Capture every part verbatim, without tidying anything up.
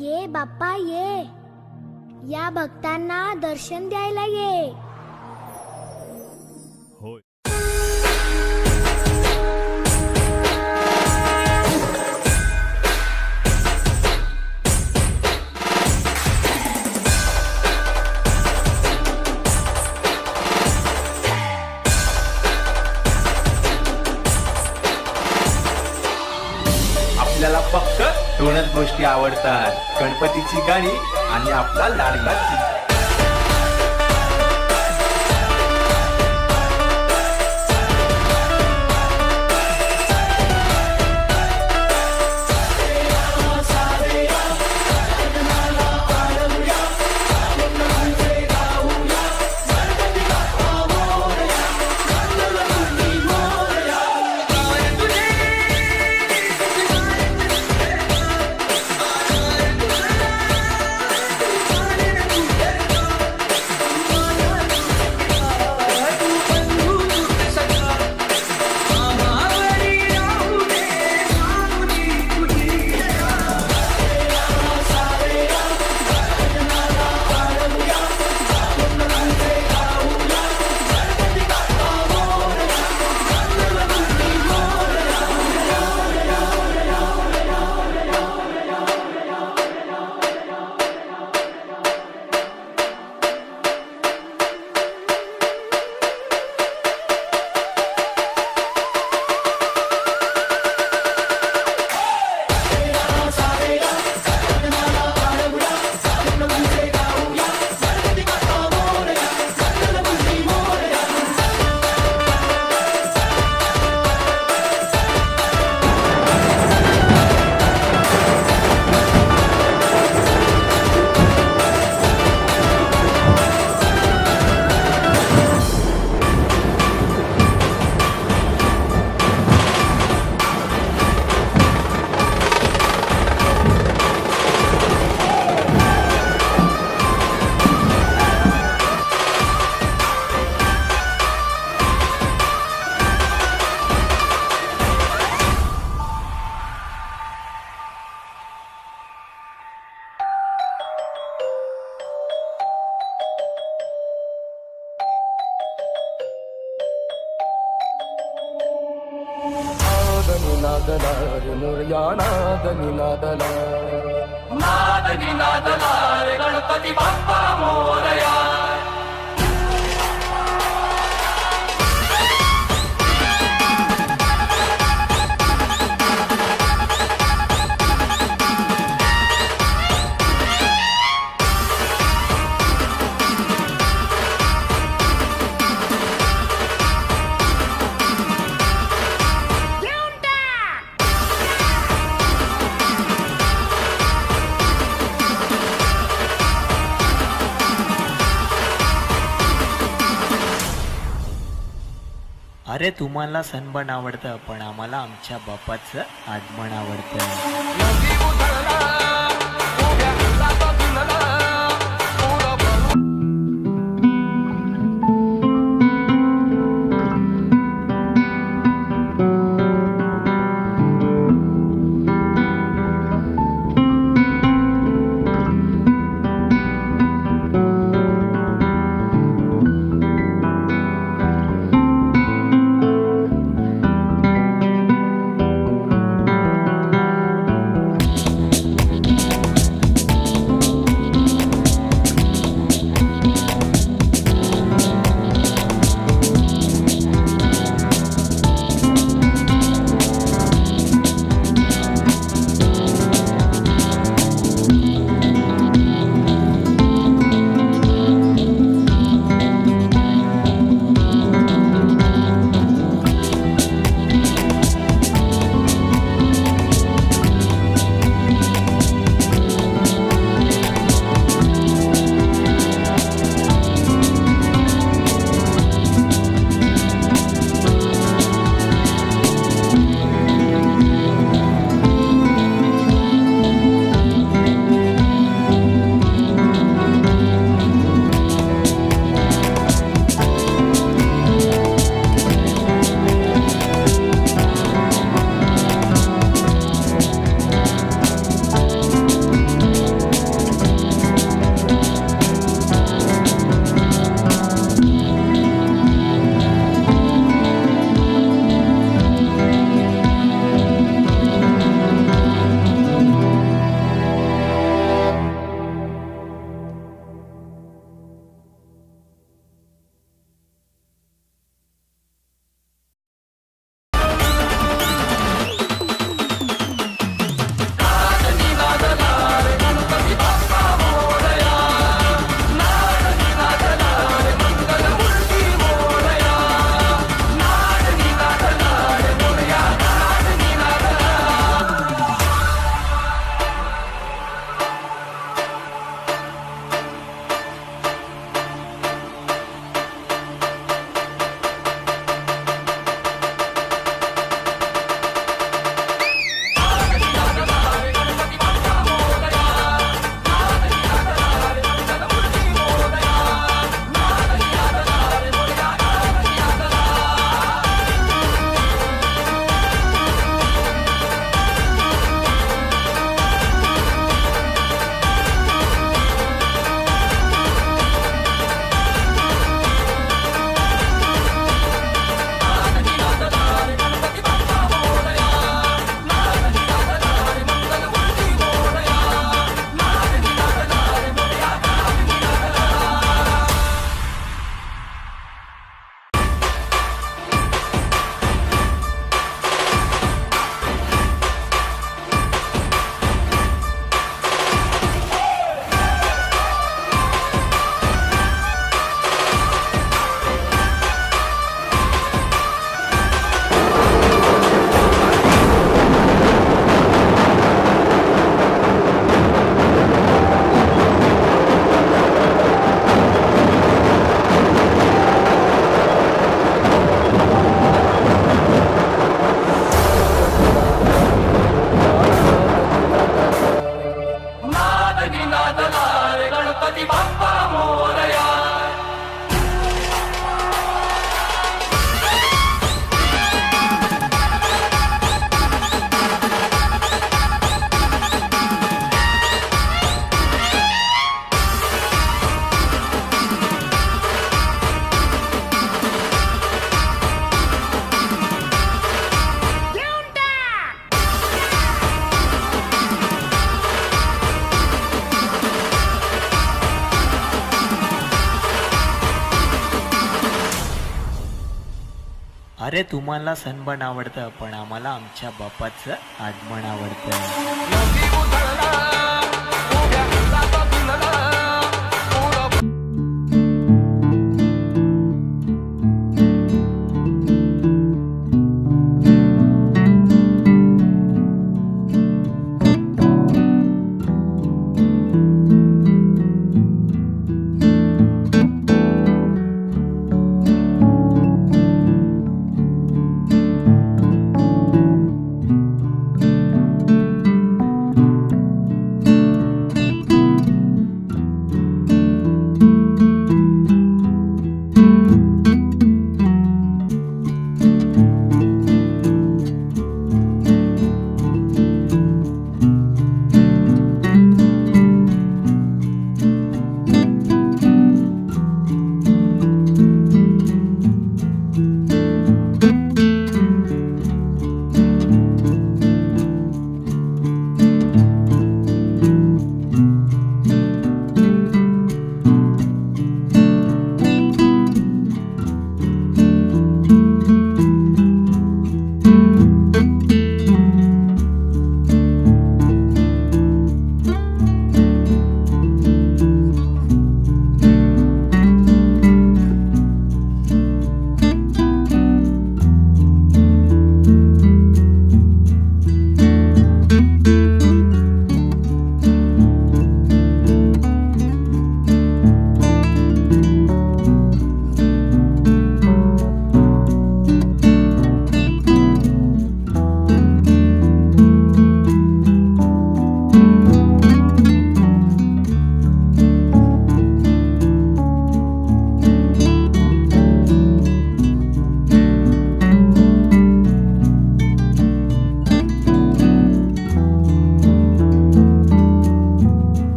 ये बाप्पा ये, या भक्तांना दर्शन द्यायला ये. होय. आपल्याला फक्त दोनच गोष्टी आवडतात, गणपतीची गाणी आणि आपला लाडका चिमटा. गणपती बाप्पा मोरया. अरे तुम्हाला सनबर्न आवडतं, पण आम्हाला आमच्या बाप्पाचं आगमन आवडतं. नाचला रे गणपती बाप्पा मोरया. अरे तुम्हाला सनबर्न आवडतं पण आम्हाला आमच्या बापाचं आगमन आवडतं. नदी उधळला, उभ्या हाताचा झुलला, पोरं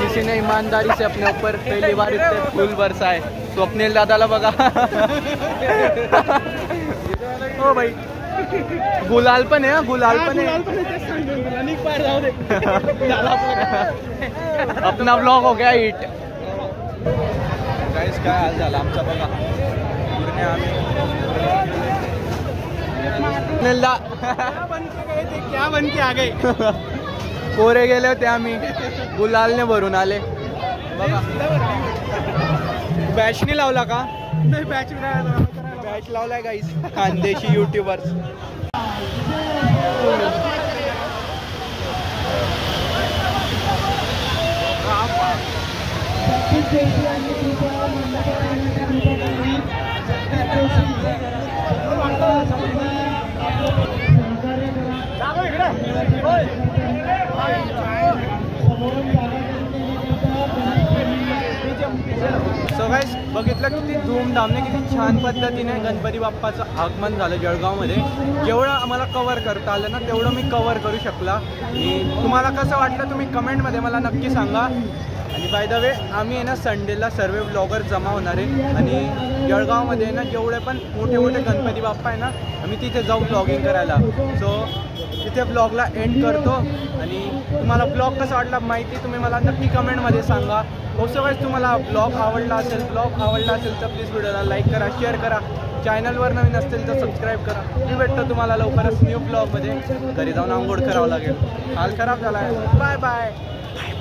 किसी ने ईमानदारी से अपने ऊपर पहली बार इतने फूल बरसा है. स्वप्नील दादाला बघा. हो भाई गुलाल पण आहे. गुलाल पण आहे. अपना ब्लॉग हो गया हिट. गाइस काय हाल झाला आमचा बघा. पूर्ण आम्ही क्या बन के आ गए. कोरे गेले होते आम्ही. गुलालने भरून आले बघा. बॅच नाही लावला का. नाही बॅच बॅच लावलाय गाईस. खानदेशी युट्यूबर्स. सो गाइस बघितलं किती धूमधामने किती छान पद्धतीने गणपती बाप्पाचं आगमन झालं जळगावमध्ये. जेवढं आम्हाला कव्हर करता आलं ना तेवढं मी कव्हर करू शकला. आणि तुम्हाला कसं वाटलं तुम्ही कमेंटमध्ये मला नक्की सांगा. आणि बाय द वे आम्ही आहे ना संडेला सर्व ब्लॉगर जमा होणार आहे. आणि जळगावमध्ये आहे ना जेवढे पण मोठे मोठे गणपती बाप्पा आहे ना आम्ही तिथे जाऊ ब्लॉगिंग करायला. सो तिथे ब्लॉगला एंड करतो. आणि तुम्हाला ब्लॉग कसा वाटला माहिती तुम्ही मला नक्की कमेंटमध्ये सांगा. ऑल्सो गाइस तुम्हाला ब्लॉग आवडला असेल ब्लॉग आवडला असेल तर प्लीज व्हिडिओला लाईक करा, शेअर करा. चॅनलवर नवीन असतील तर सबस्क्राईब करा. मी भेटतो तुम्हाला लवकरच न्यू ब्लॉगमध्ये. घरी जाऊन आंघोळ करावं लागेल. हाल खराब झाला आहे. Bye bye.